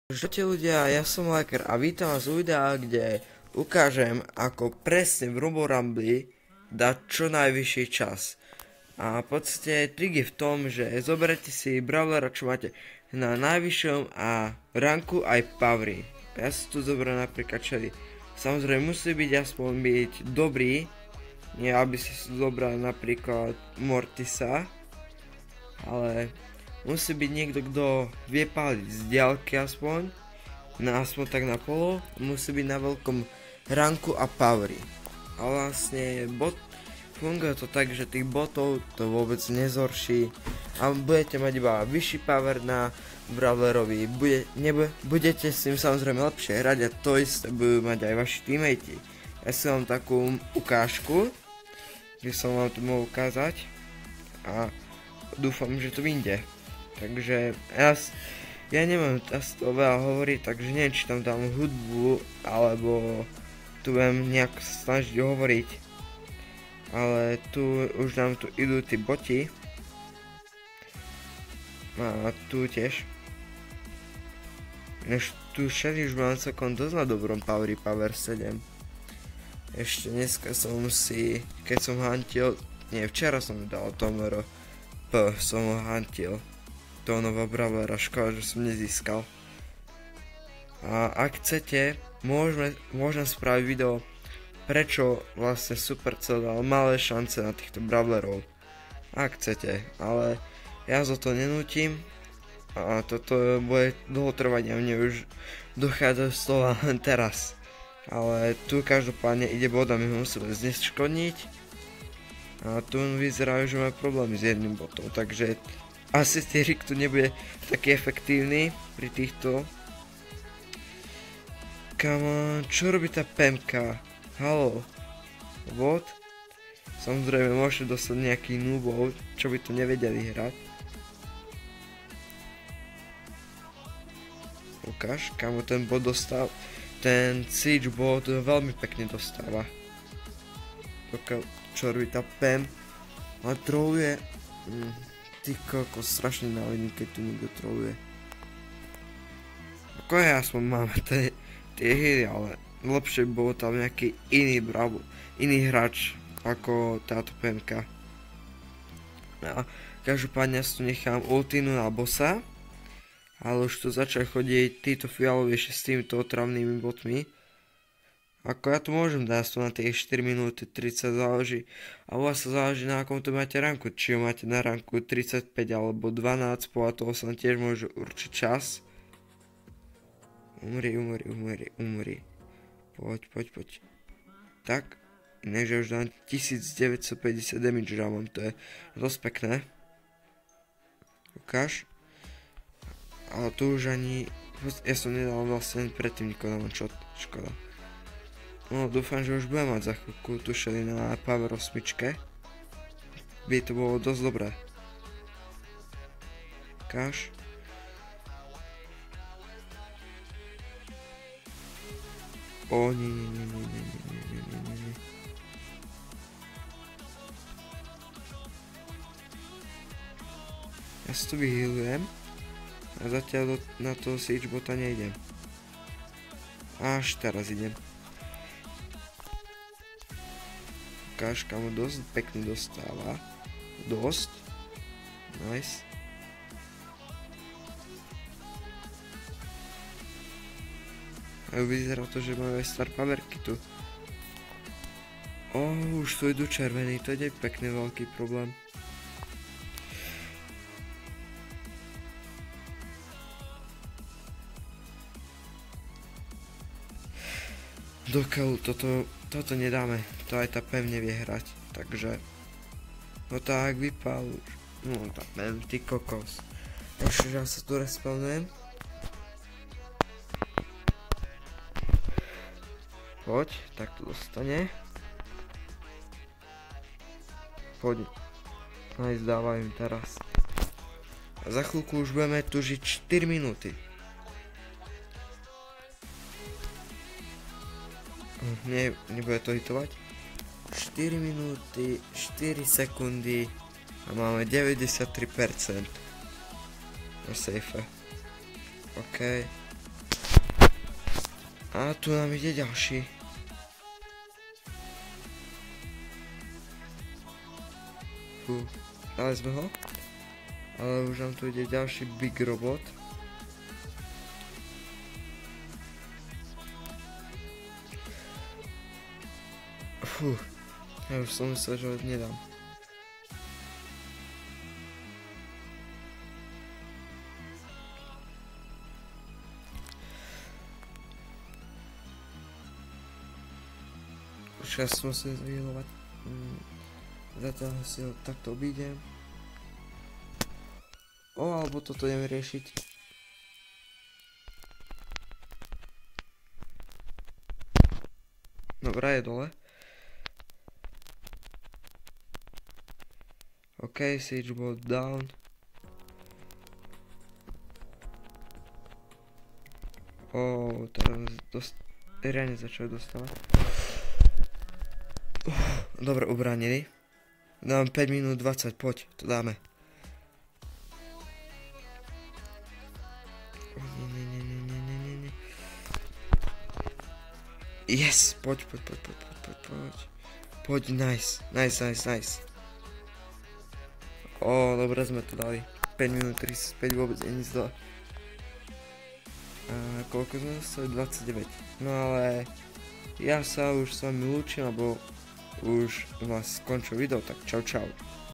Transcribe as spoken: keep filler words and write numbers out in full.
Čaute ľudia, ja som Laker a vítam vás u videa, kde ukážem, ako presne v Robo Rumble dať čo najvyšší čas. A v podstate trik je v tom, že zoberete si brawlera, čo máte na najvyššom a ranku aj powery. Ja si tu zoberiem napríklad Shelly. Samozrejme musí byť aspoň byť dobrý, nie aby si zobral napríklad Mortisa, ale musí byť niekto, kto vie páliť z diaľky aspoň, na aspoň tak na polo, musí byť na veľkom ranku a powery. A vlastne bot, funguje to tak, že tých botov to vôbec nezhorší a budete mať iba vyšší power na brawlerovi, bude, nebude, budete s tým samozrejme lepšie hrať a to isté budú mať aj vaši teammate. Ja si mám takú ukážku, kde som vám to mohol ukázať a dúfam, že to vyjde. Takže ja, ja neviem asi to veľa hovoriť, takže neviem, či tam dám hudbu, alebo tu budem nejak snažiť hovoriť. Ale tu už nám tu idú tí boti. A tu tiež. Než tu Shelly už mám celkom dosť na dobrom powery, power sedem. Ešte dneska som si, keď som huntil, nie, včera som dal Tomero P, som ho huntil. Toho nového brawlera, škoda, že som nezískal. A ak chcete, môžeme, môžem spraviť video, prečo vlastne Supercell dal malé šance na týchto brawlerov. Ak chcete, ale ja za to nenútim a toto bude dlho trvať a mne už dochádza slova len teraz. Ale tu každopádne ide boda, my ho musíme zneškodniť a tu vyzerá, že má problémy s jedným botom, takže asi Tyrik tu nebude taký efektívny pri týchto. Come on, čo robí tá Pemka? Haló? What? Samozrejme môžete dostať nejakých noobov, čo by to nevedeli hrať. Ukáž, kamo ten bod dostal. Ten siege bod veľmi pekne dostáva. Pokiaľ, čo robí tá Pem? A troluje. Mm. Ty koko, strašne návidím, keď tu niekto troluje. Ako ja aspoň mám tie hry, ale lepšie bol tam nejaký iný bravo, iný hráč ako táto Pemka. A každopádne ja si tu nechám ultinu na bossa, ale už tu začali chodiť títo fialovejšie s týmito otravnými botmi. Ako ja to môžem dať to na tie štyri minúty tridsať, záleží. A u vás sa záleží na akom to máte ranku. Či ho máte na ranku tridsaťpäť alebo dvanásť, podľa toho sa tiež môže určiť čas. Umri, umri, umri, umri. Poď, poď, poď. Tak, inak že už dám tisícdeväťstopäťdesiat damage dávam, to je dosť pekné. Ukáž. Ale tu už ani, ja som nedal vlastne predtým nikoho na čo, škoda. No, dúfam, že už budem mať za chvíľku tu Shelly na power osem. By to bolo dosť dobré. Ukáž. O, nie, nie, nie, nie, nie, nie, nie, nie, nie, nie. Ja si to vyhealujem. A zatiaľ do, na toho siege bota nejdem. Až teraz idem. Ukážka mu dosť pekne dostáva. Dosť. Nice. A vyzerá to, že máme star powerky tu. O, už tu idú červený, to je pekný veľký problém. Dokiaľ toto, toto nedáme, to aj tá Pem nevie hrať, takže no tak vypál už, no tá Pem, ty kokos. Ešte, že ja sa tu respawnujem. Poď, tak to dostane. Poď, nice, dávajú teraz. A za chvíľku už budeme tu žiť štyri minúty. Nie, nebude to hitovať. štyri minúty, štyri sekundy a máme deväťdesiattri percent na safe. OK. A tu nám ide ďalší. Fú, dali sme ho. Ale už nám tu ide ďalší big robot. Fú, ja už som myslel, že ho nedám. Už ja som musel vyhelovať. Mm, zatiaľ si ho takto obídem. O, alebo toto ideme riešiť. Dobrá, je dole. OK, siege bot down. O, teraz dost... riadne začali dostávať. Uh, dobre, ubránili. Dám päť minút dvadsať, poď, to dáme. Nie, nie, nie, nie, nie, nie, nie. Yes, poď, poď, poď, poď, poď, poď, poď. Poď, nice, nice, nice, nice. O, dobre sme to dali. päť minút tridsaťpäť, vôbec je nic dole. A koľko sme dostali? dvadsaťdeväť. No ale ja sa už s vami lúčim, lebo už u vás skončil video, tak čau čau.